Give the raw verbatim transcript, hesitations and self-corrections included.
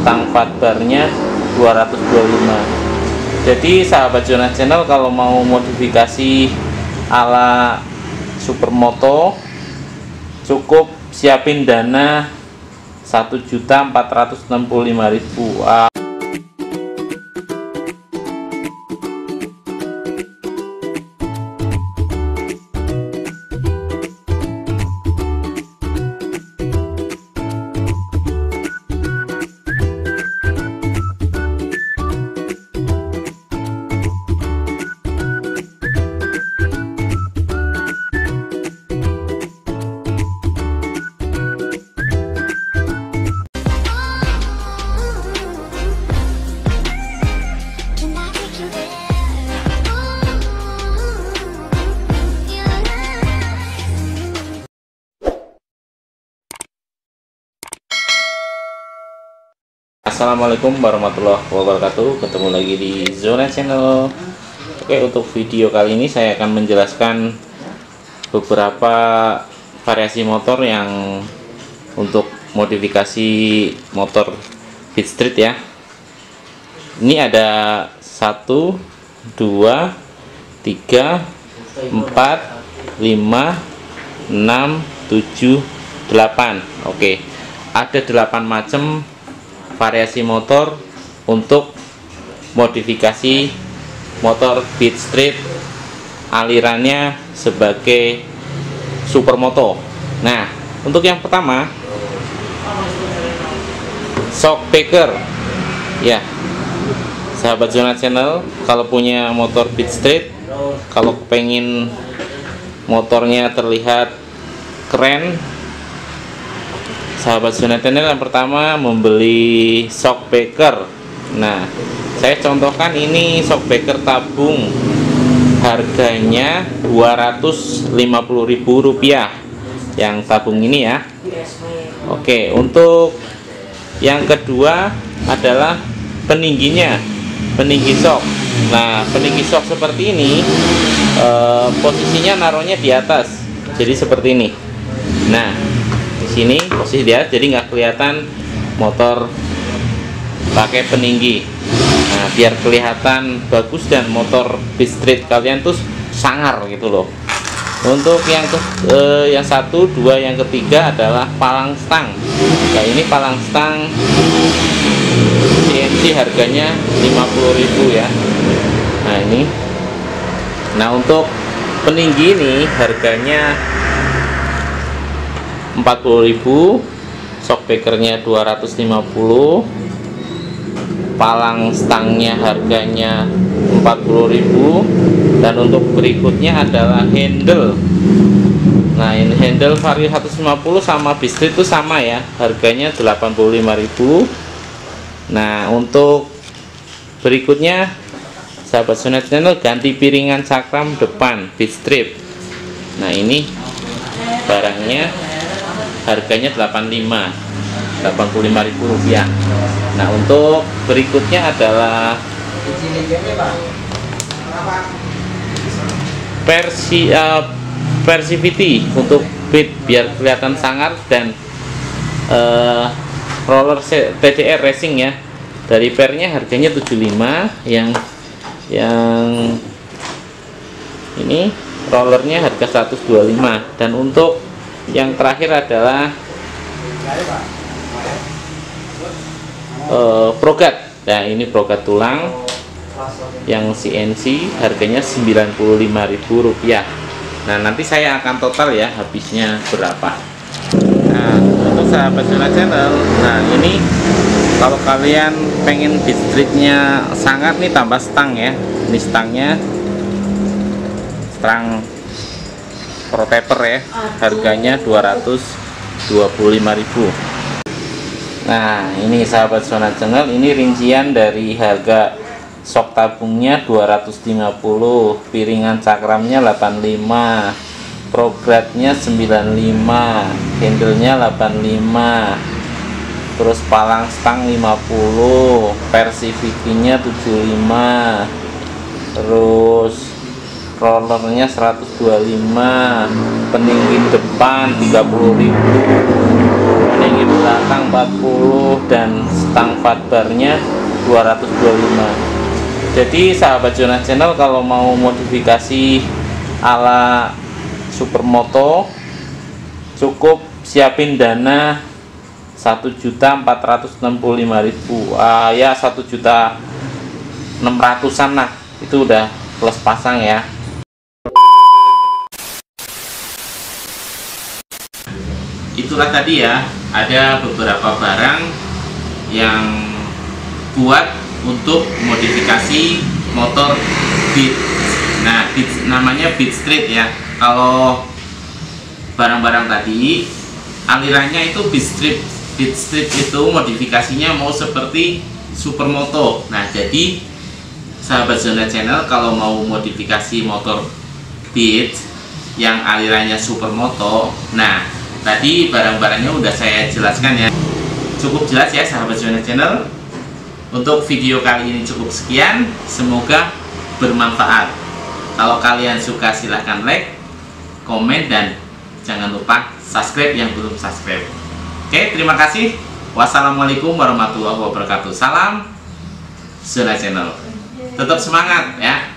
stang fatbarnya dua ratus dua puluh lima. Jadi sahabat Zona Channel, kalau mau modifikasi ala supermoto, cukup siapin dana satu juta empat ratus enam puluh lima ribu. uh, Assalamualaikum warahmatullahi wabarakatuh. Ketemu lagi di Zona Channel. Oke, untuk video kali ini saya akan menjelaskan beberapa variasi motor yang untuk modifikasi motor Beat Street ya. Ini ada satu, dua, tiga, empat, lima, enam, tujuh, delapan. Oke, ada delapan macam variasi motor untuk modifikasi motor Beat Street alirannya sebagai supermoto. Nah, untuk yang pertama, shockbreaker ya. Sahabat Zona Channel, kalau punya motor Beat Street, kalau pengen motornya terlihat keren, sahabat Zona Channel yang pertama membeli shockbreaker. Nah, saya contohkan ini shockbreaker tabung, harganya dua ratus lima puluh ribu rupiah yang tabung ini ya. Oke, untuk yang kedua adalah peningginya, peninggi shock. Nah, peninggi shock seperti ini, eh, posisinya naruhnya di atas, jadi seperti ini. Nah, sini posisi dia, jadi nggak kelihatan motor pakai peninggi. Nah, biar kelihatan bagus dan motor Beat Street kalian tuh sangar gitu loh. Untuk yang ke, eh, yang satu, dua, yang ketiga adalah palang stang. Nah, ini palang stang C N C, harganya lima puluh ribu ya. Nah, ini. Nah, untuk peninggi ini harganya empat puluh ribu, shockbreakernya dua ratus lima puluh, palang stangnya harganya empat puluh ribu, dan untuk berikutnya adalah handle. Nah, ini handle vario seratus lima puluh sama Beat Street itu sama ya, harganya delapan puluh lima ribu. Nah, untuk berikutnya sahabat Zona Channel, ganti piringan cakram depan Beat Street. Nah, ini barangnya harganya delapan puluh lima ribu rupiah. Nah, untuk berikutnya adalah versi uh, Persivity untuk beat biar kelihatan sangar, dan uh, roller T D R racing ya. Dari pernya harganya tujuh puluh lima, yang yang ini rollernya harga seratus dua puluh lima, dan untuk yang terakhir adalah uh, progat. Nah, ini progat tulang yang C N C, harganya sembilan puluh lima ribu rupiah. Nah, nanti saya akan total ya habisnya berapa. Nah, untuk sahabat Zona Channel, nah ini kalau kalian pengen Beat Street-nya sangat nih, tambah stang ya. Ini stangnya stang Protaper ya, harganya dua ratus dua puluh lima ribu. Nah, ini sahabat Zona Channel, ini rincian dari harga shock tabungnya dua ratus lima puluh, piringan cakramnya delapan puluh lima, progradnya sembilan puluh lima, handlenya delapan puluh lima, terus palang stang lima puluh, Persivity-nya tujuh puluh lima, terus rollernya seratus dua puluh lima, peninggi depan tiga puluh ribu, peninggi di belakang empat puluh dan stang fatbarnya dua ratus dua puluh lima. Jadi sahabat Zona Channel kalau mau modifikasi ala supermoto cukup siapin dana satu juta empat ratus enam puluh lima ribu, ah, ya satu juta enam ratusan lah, itu udah plus pasang ya. Itulah tadi ya, ada beberapa barang yang buat untuk modifikasi motor Beat. Nah, Beat, namanya Beat Street ya. Kalau barang-barang tadi alirannya itu Beat Street. Beat Street itu modifikasinya mau seperti supermoto. Nah, jadi sahabat Zona Channel kalau mau modifikasi motor Beat yang alirannya supermoto, nah tadi barang-barangnya udah saya jelaskan ya. Cukup jelas ya sahabat Zona Channel. Untuk video kali ini cukup sekian, semoga bermanfaat. Kalau kalian suka silahkan like, komen, dan jangan lupa subscribe yang belum subscribe. Oke, terima kasih. Wassalamualaikum warahmatullahi wabarakatuh. Salam Zona Channel. Tetap semangat ya.